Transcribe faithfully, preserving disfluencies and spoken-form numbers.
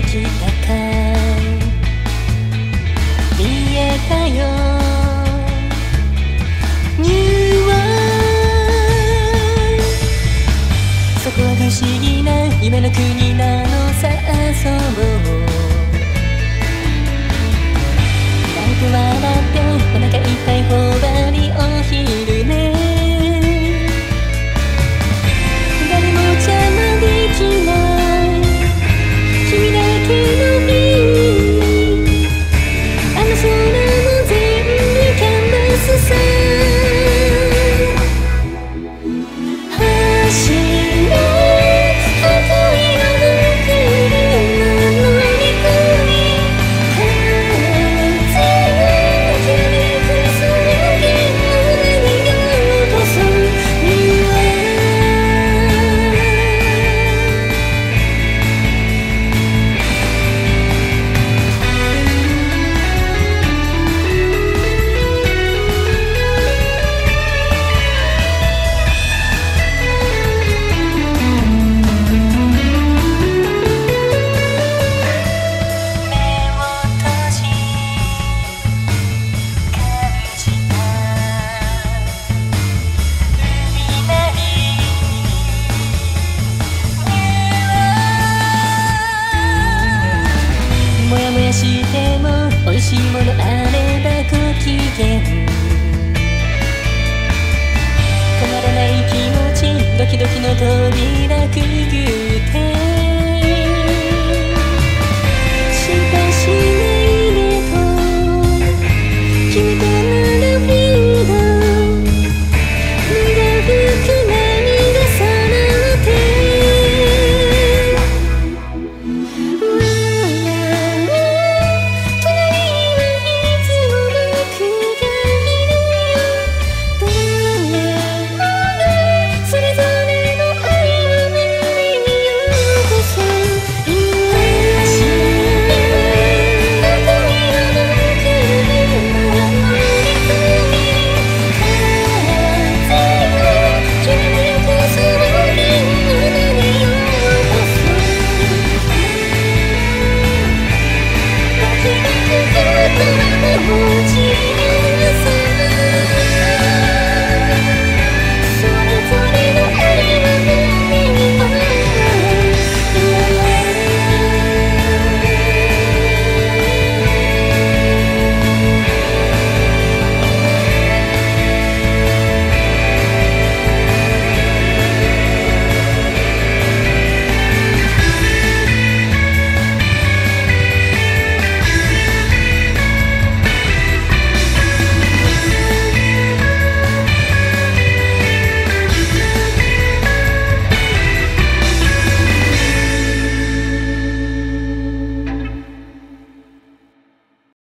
きたか見えたよニューワーそこは不思議な夢の国なのさ遊ぼう軽く笑ってお腹いっぱい頬張りお昼寝誰も邪魔できない君だけの日あの空も全部キャンバスさ走れ赤色の車乗り込み風がきらめくその現何が起こそうにはもやもやしても美味しいものあればご機嫌止まらない気持ちドキドキの扉くぐる